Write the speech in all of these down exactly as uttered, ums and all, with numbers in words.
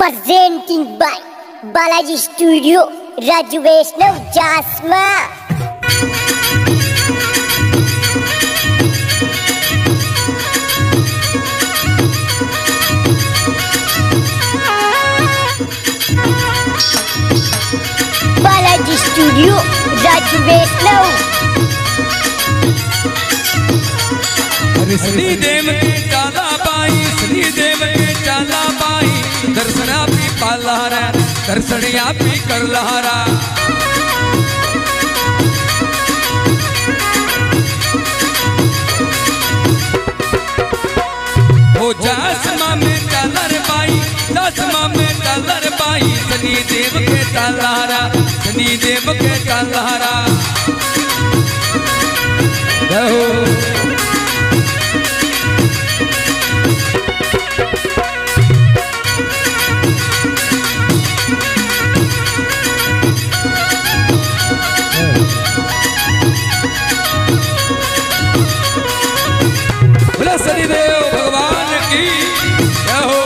Presenting by Balaji Studio, Raju Vaishnav Jasma. Balaji Studio, Raju Vaishnav. Shri देव के चाला पाई, श्री देव के चाला पाई, दर्शन आपी पालारा, दर्शन आपी कर लहारा। हो जासमा में चालर पाई, जासमा में चालर पाई, शनि देव के चालारा, शनि देव के चालारा। शनिदेव भगवान की जय हो।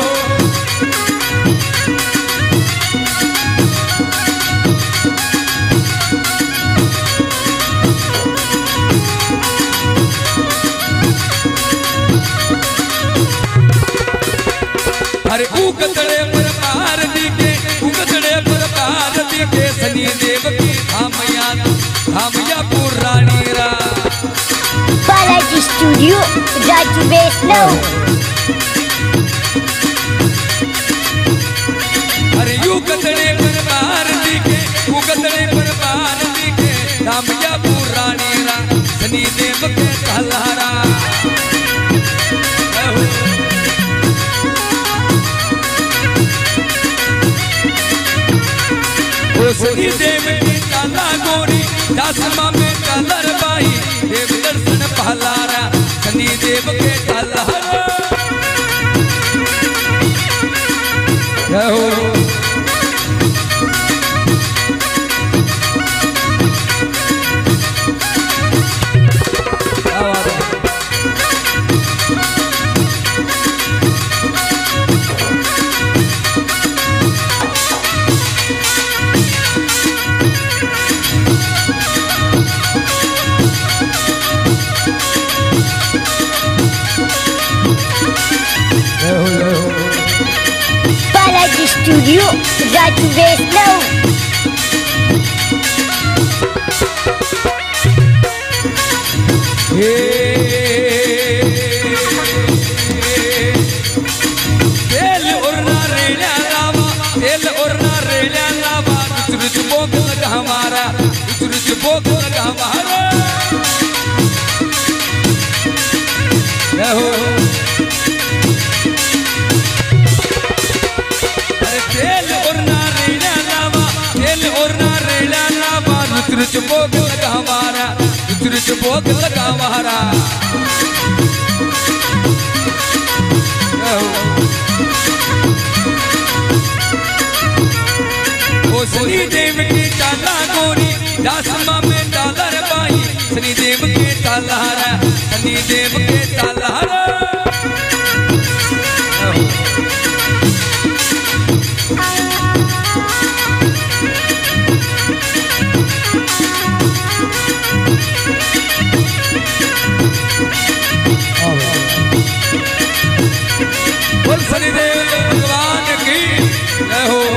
अरे उगतड़े पर पार दिखे, उगतड़े पर पार दिखे, शनि देव की धामया धामया पुरानी रा। Balaji Studio, Raju Vaishnav. अरे उगतड़े पर पार दिखे, उगतड़े पर पार दिखे, धामया पुरानी रा, शनि देव के चालारा। शनि देव के चाला गोरी, जासमा में चालर बाई, देव दर्शन पहलारा, शनि देव के चालारा। जय हो। Balaji Studio, Raju Vaishnav. तेल और ना रेड़ा लावा, तेल और ना रेड़ा लावा, रुच रुच भोग लगा हमारा, रुच रुच भोग लगा हमारा। जय हो। अरे तेल और ना रेड़ा लावा, तेल और ना रेड़ा लावा, रुच रुच भोग लगा हमारा, रुच रुच भोग लगा हमारा। ओ शनि देव के चाला गोरी, जासमा में चालर पाई, शनि देव के चालारा, शनि देव के चालारा। बोल शनिदेव भगवान की जय हो।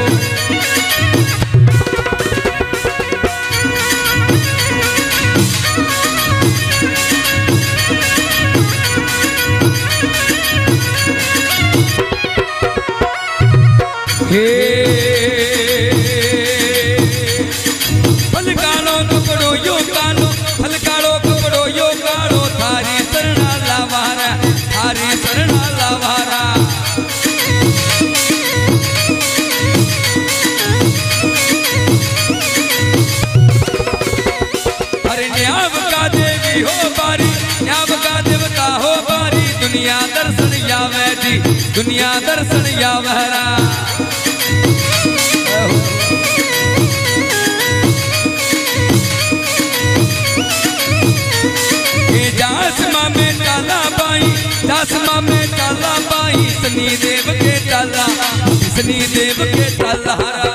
फल कालो कपड़ो यो कालो, फल कालो कपड़ो यो कालो, थारी शरणा लावारा, थारी शरणा लावारा। अरे न्याव का देवी हो बारी, न्याव का देवता हो बारी, दुनिया दर्शन यावे जी, दुनिया दर्शन यावहरा। जासमा में चाला पाई, जासमा में चाला पाई, शनि देव के चाला, शनि देव के तालारा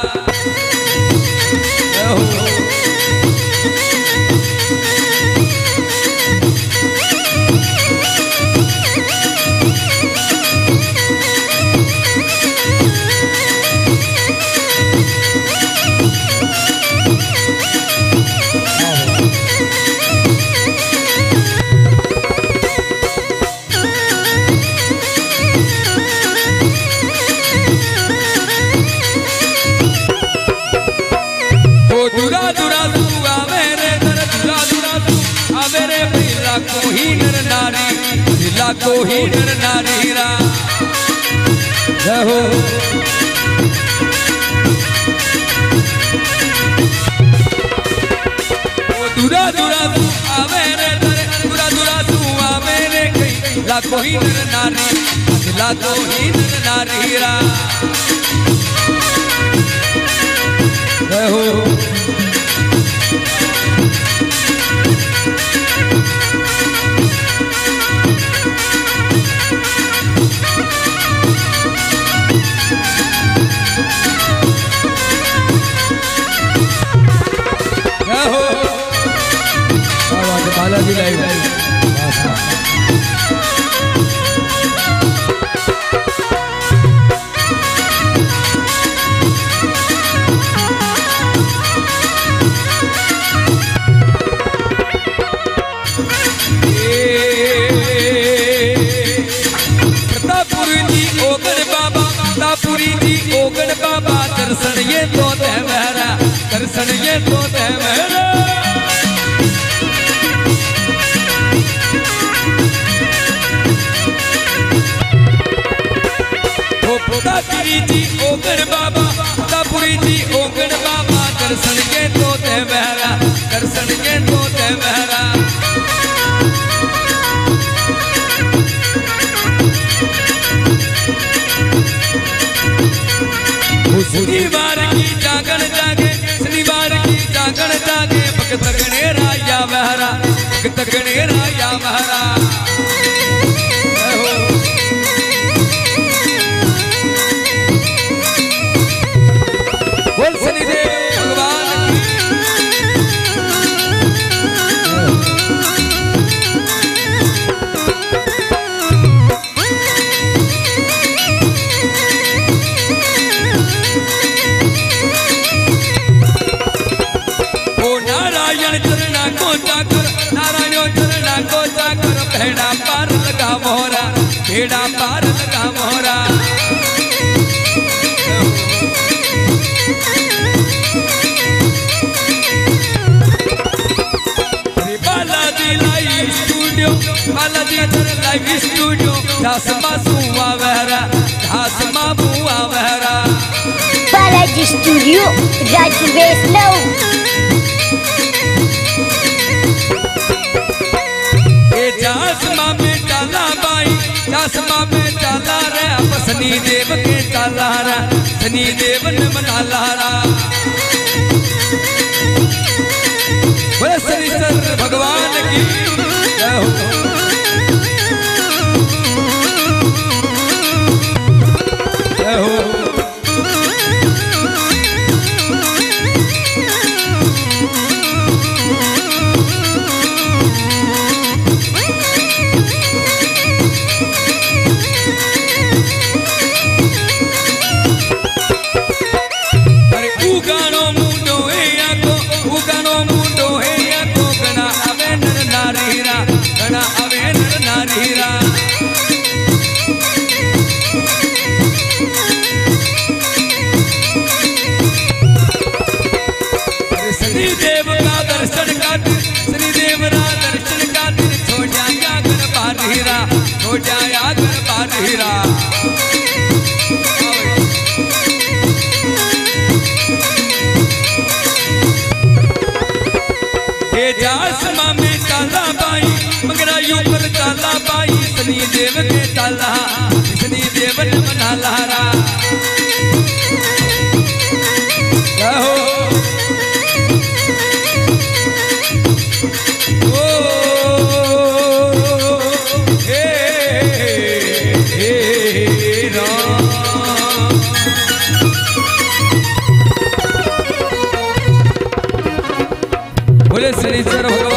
को ही नर नारी लाखो ही नर नारी रा रहो दूरा दूरा तू आवे रे दर दूरा दूरा तू आवे रे कई लाखो ही नर नारी लाखो ही नर नारी रा रहो बालाजी लाइव प्रतापुरी जी ओगन बाबा प्रतापुरी जी ओगन बाबा दर्शन ये तो है मेरा दर्शन ये तो है मेरा प्रतापुरी जी ओगन बाबा प्रतापुरी जी ओगन बाबा दर्शन के तो ते बहरा दर्शन के तो ते बहरा शनिवार की जागण जागे शनिवार की जागण जागे भक्त गणे राया बहरा भक्त गणे राया बहरा बोल शनिदेव भगवान ओ नारायण चरणा को जाकर नारायण चरणा को जाकर भेड़ा पार लगा मोहरा भेड़ा पार लगा मोहरा बालाजी लाइव स्टूडियो दासमा सुआ वहरा दासमा बुआ वहरा बालाजी स्टूडियो राजू वैष्णव ये दासमा में डाला बाई दासमा में डाला रे अब शनि देव के डाला रा शनि देव ने मना लारा बोले शनिश्चर भगवान की जय हो शनि देव के ताला शनि देव ने मना लारा हो ओ हे हे राम शनिचर भगवान